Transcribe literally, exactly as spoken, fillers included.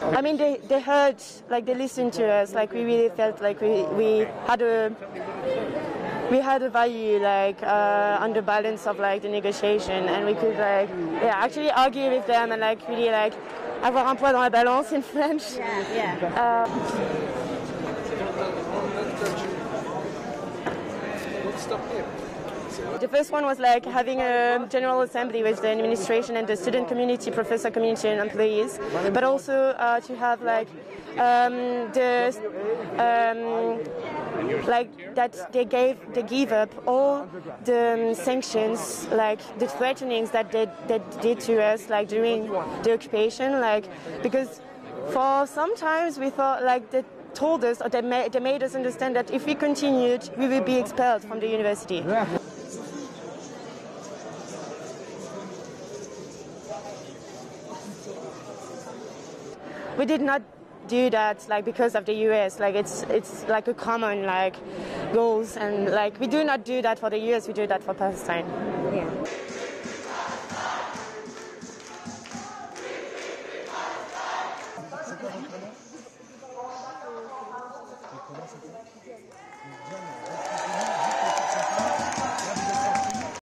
I mean, they, they heard, like they listened to us, like we really felt like we, we had a we had a value like uh, on the balance of like the negotiation, and we could like yeah actually argue with them and like really like avoir un poids dans la balance in French. Yeah, yeah. Uh, The first one was like having a general assembly with the administration and the student community, professor community and employees, but also uh, to have like um, the um, like that they gave they give up all the um, sanctions, like the threatenings that they, they did to us like during the occupation, like because for sometimes we thought like that told us or they made, they made us understand that if we continued we would be expelled from the university. We did not do that like because of the U S, like it's it's like a common like goals, and like we do not do that for the U S, we do that for Palestine. Yeah. Comment c'était ?